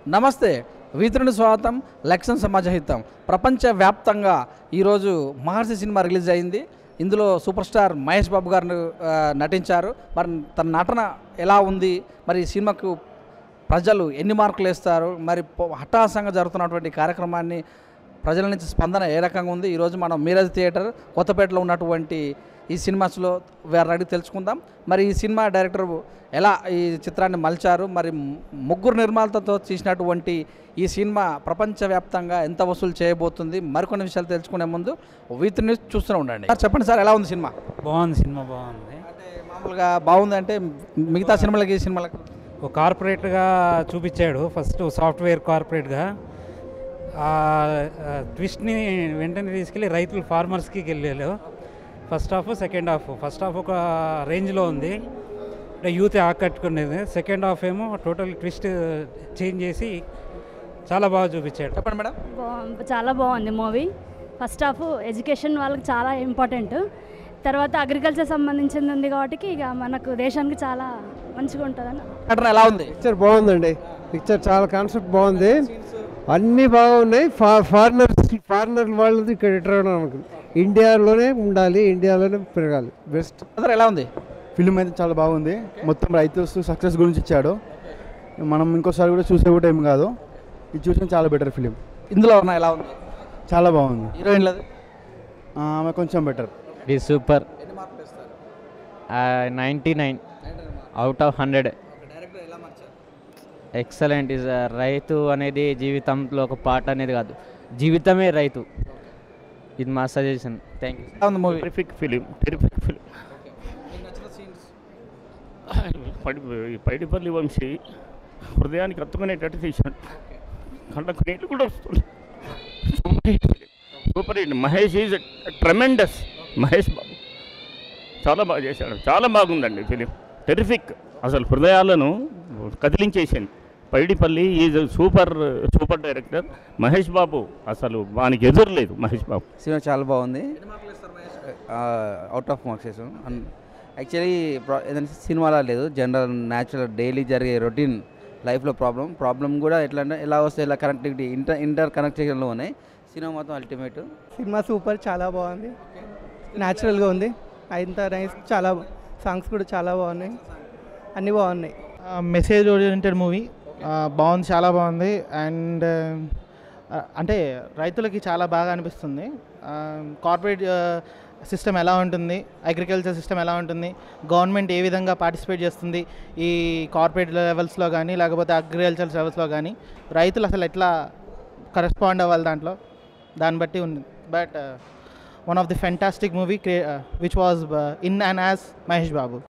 నమస్తే వీతుని స్వాగతం లక్ష్యం సమాజహితం ప్రపంచవ్యాప్తంగా ఈరోజు మహర్షి సినిమా రిలీజ్ అయింది. ఇందులో సూపర్ స్టార్ మహేష్ బాబు గారు నటించారు. మరి తన నటన ఎలా ఉంది, మరి ఈ సినిమాకు ప్రజలు ఎన్ని మార్కులు వేస్తారు, మరి హఠాత్తుగా జరుగుతున్నటువంటి కార్యక్రమాన్ని ప్రజల నుంచి స్పందన ఏ రకంగా ఉంది, ఈరోజు మనం మీరాజ్ థియేటర్ కొత్తపేటలో ఉన్నటువంటి ఈ సినిమాస్లో వారిని అడిగి తెలుసుకుందాం. మరి ఈ సినిమా డైరెక్టర్ ఎలా ఈ చిత్రాన్ని మలిచారు, మరి ముగ్గురు నిర్మాతలతో చేసినటువంటి ఈ సినిమా ప్రపంచవ్యాప్తంగా ఎంత వసూలు చేయబోతుంది, మరికొన్ని విషయాలు తెలుసుకునే ముందు వీటి న్యూస్ చూస్తూనే ఉండండి. సార్ చెప్పండి సార్, ఎలా ఉంది సినిమా? బాగుంది, సినిమా బాగుంది. అంటే మామూలుగా బాగుంది అంటే మిగతా సినిమాలకి ఈ సినిమాలకు ఒక కార్పొరేట్గా చూపించాడు. ఫస్ట్ సాఫ్ట్వేర్ కార్పొరేట్గా ట్విస్ట్ని వెంటనే తీసుకెళ్ళి రైతులు ఫార్మర్స్కి వెళ్ళారు. First half second half. First half ఒక రేంజ్లో ఉంది, అంటే యూత్ ఆకట్టుకునేది. సెకండ్ హాఫ్ ఏమో టోటల్ ట్విస్ట్ చేంజ్ చేసి చాలా బాగా చూపించాడు. చెప్పండి మేడం. చాలా బాగుంది మూవీ. ఫస్ట్ హాఫ్ ఎడ్యుకేషన్ వాళ్ళకి చాలా ఇంపార్టెంట్, తర్వాత అగ్రికల్చర్ సంబంధించింది ఉంది కాబట్టి ఇక మనకు దేశానికి చాలా మంచిగా ఉంటుందని. ఎలా ఉంది పిక్చర్? బాగుందండి, పిక్చర్ చాలా కాన్సెప్ట్ బాగుంది, అన్నీ బాగున్నాయి. ఫారినర్ వాళ్ళది ఇక్కడ ఎట్లా ఇండియాలోనే ఉండాలి, ఇండియాలోనే పెరగాలి. బెస్ట్. ఎలా ఉంది ఫిలిం? అయితే చాలా బాగుంది. మొత్తం రైతు సక్సెస్ గురించి ఇచ్చాడు. మనం ఇంకోసారి కూడా చూసే కూడా ఏం కాదు, ఇది చూసిన చాలా బెటర్ ఫిలిం. ఇందులో ఉన్న ఎలా ఉంది? చాలా బాగుంది. హీరోయిన్ ఆమె కొంచెం better. It is super. 99 out of 100. Excellent. ఇస్ రైతు అనేది జీవితంలో ఒక పార్ట్ అనేది కాదు, జీవితమే రైతు. ఇది మా suggestion. Thank you. Terrific film. Paidipally Vamshi హృదయానికి హత్తుకునేటట్టు తీశాడు, కళ్ళకు నీళ్ళు కూడా వస్తుంది. Super hit. Mahesh is tremendous. Mahesh Babu చాలా బాగా చేశాడు, చాలా బాగుందండి ఫిలిం. టెరిఫిక్. అసలు హృదయాలను కదిలించేసింది. Paidipally is super director. Mahesh Babu అసలు వానికి ఎదురు లేదు. మహేష్ బాబు సినిమా చాలా బాగుంది. అవుట్ ఆఫ్ మార్క్స్ వేసాం. యాక్చువల్లీ ఏదైనా సినిమాలా లేదు, జనరల్ న్యాచురల్ డైలీ జరిగే రొటీన్ లైఫ్లో ప్రాబ్లం కూడా ఎట్లా అంటే ఎలా వస్తే ఎలా కనెక్టివిటీ ఇంటర్ కనెక్టివిటీలో ఉన్నాయి. సినిమా మొత్తం అల్టిమేట్. సినిమా సూపర్, చాలా బాగుంది, న్యాచురల్గా ఉంది. అంత నైస్. చాలా సాంగ్స్ కూడా చాలా బాగున్నాయి, అన్నీ బాగున్నాయి. మెసేజ్ ఓరియంటెడ్ మూవీ బాగుంది, చాలా బాగుంది. అండ్ అంటే రైతులకి చాలా బాగా అనిపిస్తుంది. కార్పొరేట్ సిస్టమ్ ఎలా ఉంటుంది, అగ్రికల్చర్ సిస్టమ్ ఎలా ఉంటుంది, గవర్నమెంట్ ఏ విధంగా పార్టిసిపేట్ చేస్తుంది ఈ కార్పొరేట్ లెవెల్స్లో కానీ లేకపోతే అగ్రికల్చర్ లెవెల్స్లో కానీ, రైతులు అసలు ఎట్లా కరెస్పాండ్ అవ్వాలి దాన్ని బట్టి ఉంది. But one of the fantastic movie which was in and as Mahesh Babu.